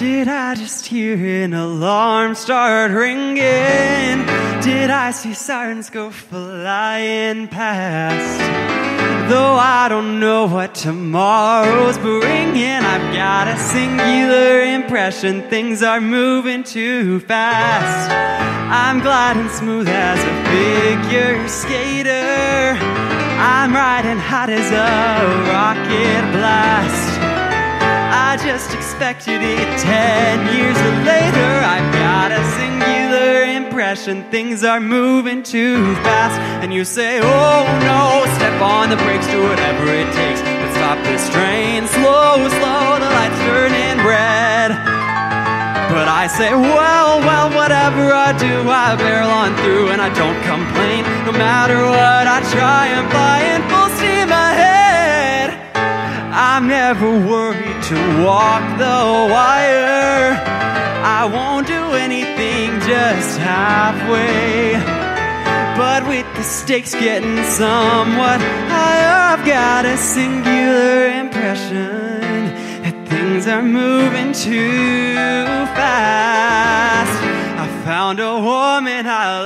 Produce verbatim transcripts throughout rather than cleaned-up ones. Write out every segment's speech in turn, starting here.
Did I just hear an alarm start ringing? Did I see sirens go flying past? Though I don't know what tomorrow's bringing, I've got a singular impression things are moving too fast. I'm gliding smooth as a figure skater. I'm riding hot as a rocket blast. I just expected it ten years later. I've got a singular impression things are moving too fast. And you say, oh no, step on the brakes, do whatever it takes, but stop this train. Slow, slow, the lights turning red. But I say, well, well, whatever I do, I barrel on through and I don't complain. No matter what I try, I'm flying full steam ahead. I'm never worried to walk the wire. I won't do anything just halfway. But with the stakes getting somewhat higher, I've got a singular impression that things are moving too fast. I found a woman I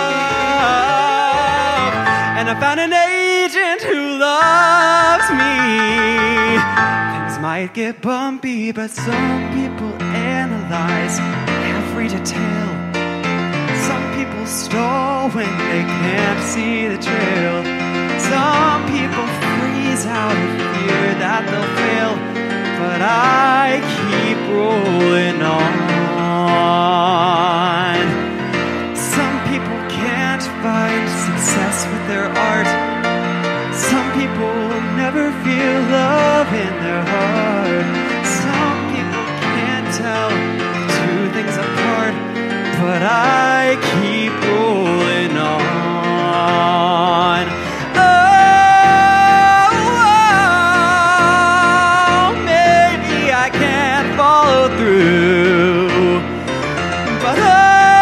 love, and I found an agent who loves me. Things might get bumpy, but some people analyze every detail. Some people stall when they can't see the trail. Some people freeze out of fear that they'll fail. But I keep rolling on. Some people can't find success with their art. Some people never feel love in their heart. Some people can't tell the two things apart. But I keep rolling on. Through, but oh,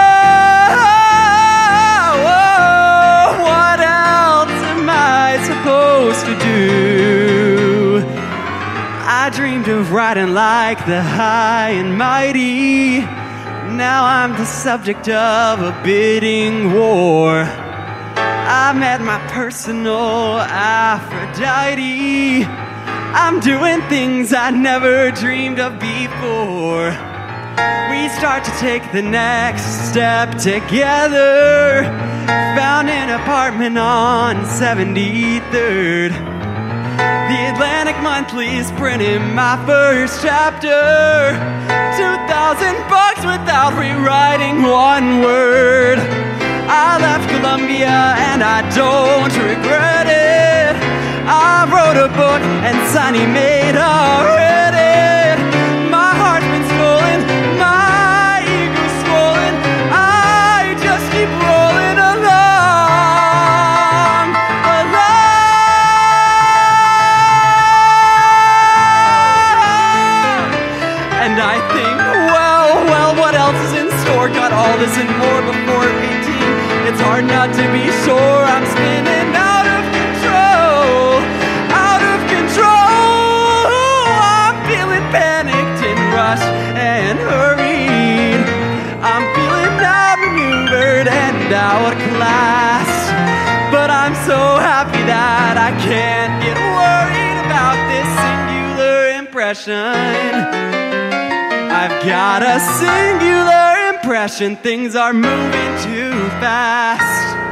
oh, what else am I supposed to do? I dreamed of riding like the high and mighty. Now I'm the subject of a bidding war. I met my personal Aphrodite. I'm doing things I never dreamed of before. We start to take the next step together. Found an apartment on seventy-third. The Atlantic Monthly is printing my first chapter. Two thousand bucks without rewriting one word. I left Columbia and I don't regret it. I wrote a book and Sonny made a Reddit. My heart's been stolen, my ego's swollen. I just keep rolling along, along. And I think, well, well, what else is in store? Got all this and more before eighteen. It's hard not to be sure I'm spinning out of control. Out of control. I'm feeling panicked and rushed and hurried. I'm feeling outmaneuvered and outclassed. But I'm so happy that I can't get worried about this singular impression. I've got a singular impression things are moving too fast.